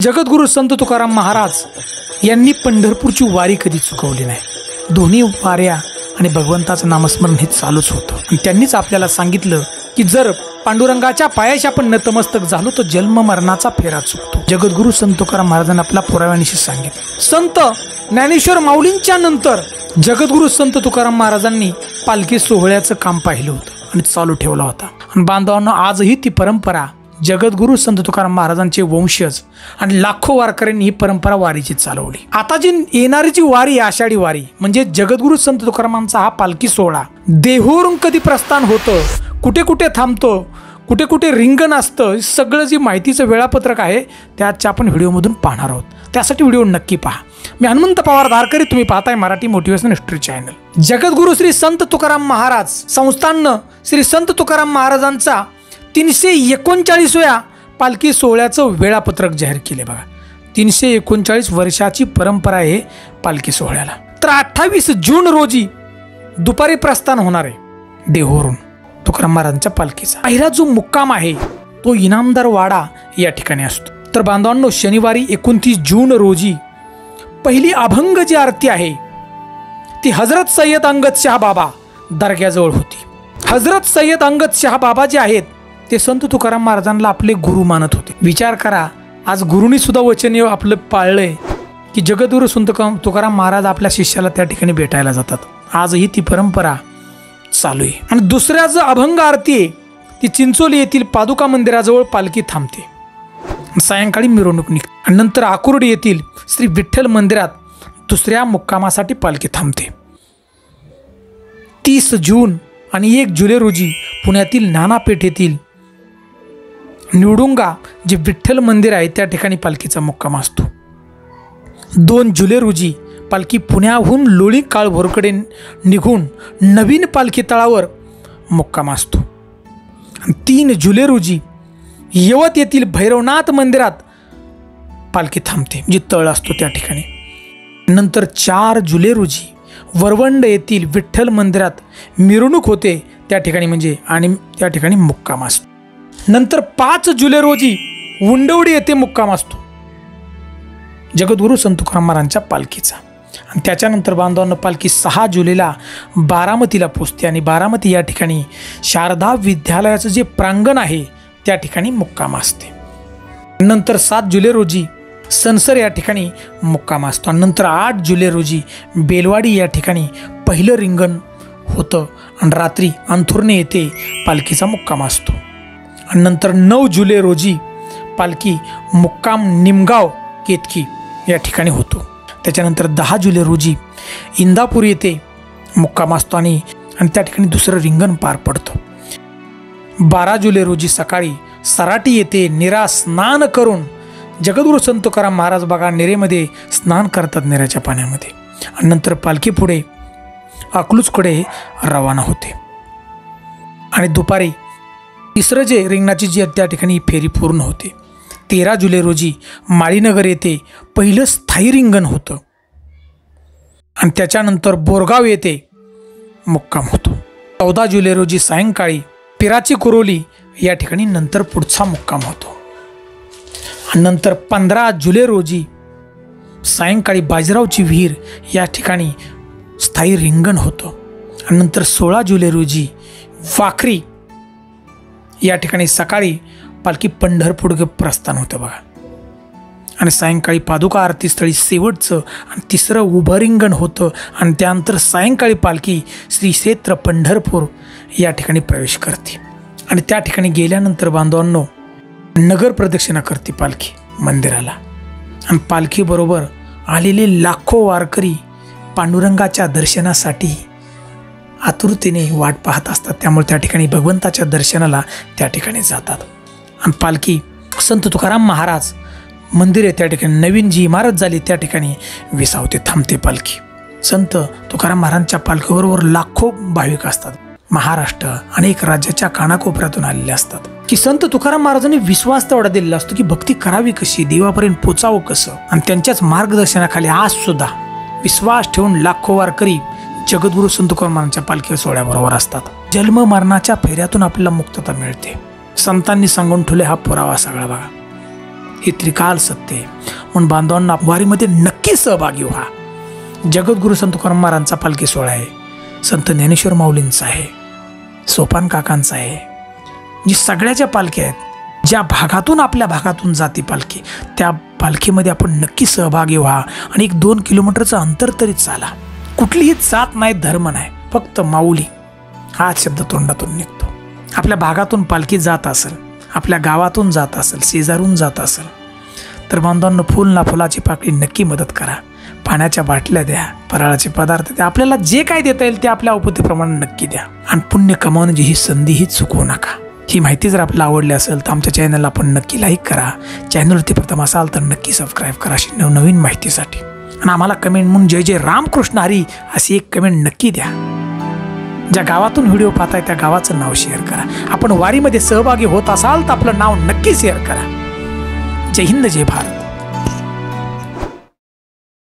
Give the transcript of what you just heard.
जगद्गुरु संत तुकाराम महाराज यांनी पंढरपूरची वारी कधी चुकवली नाही। दोन्ही वाऱ्या आणि भगवंताचं नामस्मरण हे चालूच होतं। आणि त्यांनीच आपल्याला सांगितलं की जर पांडुरंगाच्या पायाशी आपण नतमस्तक झालो तर जन्म मरणाचा फेरा चुकतो। जगद्गुरु संत तुकाराम महाराजांनी आपला पुराव्यानिशी सांगितलं। संत ज्ञानेश्वर माऊलींच्या नंतर जगद्गुरु संत तुकाराम महाराजांनी पालखी सोहळ्याचं काम पाहिलं होतं आणि चालू ठेवला होता। आणि बांधवांनो, आजही ती परंपरा जगद्गुरु संत तुकाराम महाराजांचे वंशज आणि लाखो वारकऱ्यांनी ही परंपरा वारीची चालवली। आता जी येणारी जी वारी आषाढी वारी म्हणजे जगद्गुरु संत तुकारामांचा हा पालखी सोहळा देहूवरून कधी प्रस्थान होतं, कुठे कुठे थांबतो, कुठे कुठे रिंगण असतं, सगळं जी माहितीचं वेळापत्रक आहे त्याच्या आपण व्हिडिओमधून पाहणार आहोत। त्यासाठी व्हिडिओ नक्की पहा। मी हनुमंत पवार धारकरी, तुम्ही पाहताय मराठी मोटिवेशनल हिस्ट्री चॅनल। जगद्गुरु श्री संत तुकाराम महाराज संस्थाननं श्री संत तुकाराम महाराजांचा 339व्या पालखी सोहळ्याचं वेळापत्रक जाहीर केले। बघा, 339 वर्षाची परंपरा आहे पालखी सोहळ्याला। तर 28 जून रोजी दुपारी प्रस्थान होणार आहे देहूवरून तुकाराम महाराजांच्या पालखीचा। पहिला जो मुक्काम आहे तो इनामदार वाडा या ठिकाणी असतो। तर बांधवांनो, शनिवारी 29 जून रोजी पहिली अभंग जी आरती आहे ती हजरत सय्यद अंगद शाह बाबा दर्ग्याजवळ होती। हजरत सय्यद अंगद शाह बाबा जे आहेत ते संत तुकाराम महाराजांना आपले गुरु मानत होते। विचार करा, आज गुरुनी सुद्धा वचन आपलं पाळलंय की जगद्गुरु संत तुकाराम महाराज आपल्या शिष्याला त्या ठिकाणी भेटायला जातात। आजही ती परंपरा चालू आहे। आणि दुसऱ्या जो अभंग आरती आहे ती चिंचोली येथील पादुका मंदिराजवळ पालखी थांबते, सायंकाळी मिरवणूक निघते आणि नंतर आकुर्डी येथील श्री विठ्ठल मंदिरात दुसऱ्या मुक्कामासाठी पालखी थांबते। 30 जून आणि 1 जुलै रोजी पुण्यातील नानापेठ येथील निवडुंगा जे विठ्ठल मंदिर आहे त्या ठिकाणी पालखीचा मुक्काम असतो। 2 जुलै रोजी पालखी पुण्याहून लोणी काळभोरकडे निघून नवीन पालखी तळावर मुक्काम असतो। 3 जुलै रोजी यवत येथील भैरवनाथ मंदिरात पालखी थांबते, जे तळ असतो त्या ठिकाणी। नंतर 4 जुलै रोजी वरवंड येथील विठ्ठल मंदिरात मिरवणूक होते त्या ठिकाणी म्हणजे आणि त्या ठिकाणी मुक्काम असतो। नंतर 5 जुलै रोजी उंडवडी येथे मुक्काम असतो जगद्गुरु संत तुकाराम महाराजांच्या पालखीचा। आणि त्याच्यानंतर बांधवांना पालखी 6 जुलैला बारामतीला पोचते आणि बारामती या ठिकाणी शारदा विद्यालयाचं जे प्रांगण आहे त्या ठिकाणी मुक्काम असते। नंतर 7 जुलै रोजी सनसर या ठिकाणी मुक्काम असतो। नंतर 8 जुलै रोजी बेलवाडी या ठिकाणी पहिलं रिंगण होतं आणि रात्री अंथुर्णे येथे पालखीचा मुक्काम असतो। आणि नंतर 9 जुलै रोजी पालखी मुक्काम निमगाव केतकी या ठिकाणी होतो। त्याच्यानंतर 10 जुलै रोजी इंदापूर येथे मुक्काम असतो आणि त्या ठिकाणी दुसरं रिंगण पार पडतं। 12 जुलै रोजी सकाळी सराटी येथे निरा स्नान करून जगद्गुरु संत तुकाराम महाराज बघा निरेमध्ये स्नान करतात निऱ्याच्या पाण्यामध्ये। आणि नंतर पालखी पुढे अकलूजकडे रवाना होते आणि दुपारी तिसरं जे रिंगणाची जी त्या ठिकाणी फेरी पूर्ण होते। 13 जुलै रोजी माळीनगर येथे पहिलं स्थायी रिंगण होतं आणि त्याच्यानंतर बोरगाव येथे मुक्काम होतो। 14 जुलै रोजी सायंकाळी पिराची कुरोली या ठिकाणी नंतर पुढचा मुक्काम होतो। आणि नंतर 15 जुलै रोजी सायंकाळी बाजीरावची विहीर या ठिकाणी स्थायी रिंगण होतं। आणि नंतर 16 जुलै रोजी वाखरी या ठिकाणी सकाळी पालखी पंढरपूर प्रस्थान होतं बघा। आणि सायंकाळी पादुका आरती स्थळी शेवटचं आणि तिसरं उभं रिंगण होतं आणि त्यानंतर सायंकाळी पालखी श्री क्षेत्र पंढरपूर या ठिकाणी प्रवेश करते। आणि त्या ठिकाणी गेल्यानंतर बांधवांनो नगर प्रदक्षिणा करते पालखी मंदिराला। आणि पालखीबरोबर आलेले लाखो वारकरी पांडुरंगाच्या दर्शनासाठी आतुरतेने वाट पाहत असतात, त्यामुळे त्या ठिकाणी भगवंताच्या दर्शनाला त्या ठिकाणी जातात। आणि पालखी संत तुकाराम महाराज मंदिर आहे त्या ठिकाणी नवीन जी इमारत झाली त्या ठिकाणी विसावते, थांबते पालखी। संत तुकाराम महाराजांच्या पालखीबरोबर लाखो भाविक असतात, महाराष्ट्र अनेक राज्याच्या कानाकोपऱ्यातून आलेले असतात की संत तुकाराम महाराजांनी विश्वास तेवढा दिलेला असतो की भक्ती करावी कशी, देवापर्यंत पोचावं कसं। आणि त्यांच्याच मार्गदर्शनाखाली आज सुद्धा विश्वास ठेवून लाखो वारकरी जगद्गुरु संत तुकाराम महाराजांच्या पालखी सोहळ्याबरोबर असतात। जन्म मरणाच्या फेऱ्यातून आपल्याला मुक्तता मिळते। संतांनी सांगून ठेवले हा पुरावा सगळा बघा। हे त्रिकाल सत्य आहे. म्हणून बांधवांना वारीमध्ये नक्की सहभागी व्हा. जगद्गुरु संत तुकाराम महाराजांचा पालखी सोहळा आहे, संत ज्ञानेश्वर माऊलींचा आहे, सोपान काकांचा आहे. जी सगळ्याच्या पालख्या आहेत, ज्या भागातून आपल्या भागातून जाते पालखी, त्या पालखीमध्ये आपण नक्की सहभागी व्हा. आणि 1-2 किलोमीटरचं अंतर तरी चाला. कुठलीही जात नाही, धर्म नाही, फक्त माऊली हा शब्द तोंडातून निघतो. आपल्या भागातून पालखी जात असेल, आपल्या गावातून जात असेल, शेजारून जात असेल, तर बांधवांना फुल ना फुलाची पाकळी नक्की मदत करा. पाण्याच्या बाटल्या द्या, फराळाचे पदार्थ द्या, आपल्याला जे काय देता येईल ते आपल्या औपतीप्रमाणे नक्की द्या. आणि पुण्य कमावण्याची ही संधीही चुकवू नका. ही माहिती जर आपल्याला आवडली असेल तर आमच्या चॅनलला आपण नक्की लाईक करा. चॅनलवरती प्रथम असाल तर नक्की सबस्क्राईब करा अशी नवनवीन माहितीसाठी. आणि आम्हाला कमेंट म्हणून जय जय रामकृष्ण हरी अशी एक कमेंट नक्की द्या. ज्या गावातून व्हिडिओ पाहताय त्या गावाचं नाव शेअर करा. आपण वारीमध्ये सहभागी होत असाल तर आपलं नाव नक्की शेअर करा. जय हिंद, जय भारत.